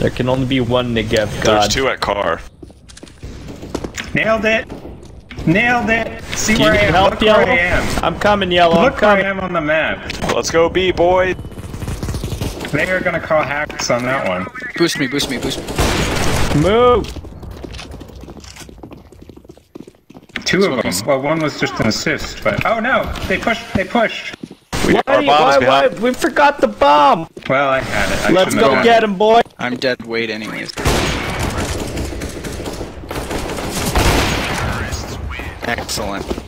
There can only be one Negev god. There's two at car. Nailed it! Nailed it! See Do where you I need am. help, Look Yellow? where I am. I'm coming, Yellow. Look I'm where I coming. am on the map. Let's go B, boy. They are gonna call hacks on that one. Boost me, boost me, boost me. Move! Two of them. Well, one was just an assist, but... Oh no! They pushed! They pushed! Why? We forgot the bomb! Well, I had it. I Let's shouldn't have go done get it. him, boy! I'm dead weight anyways. Excellent.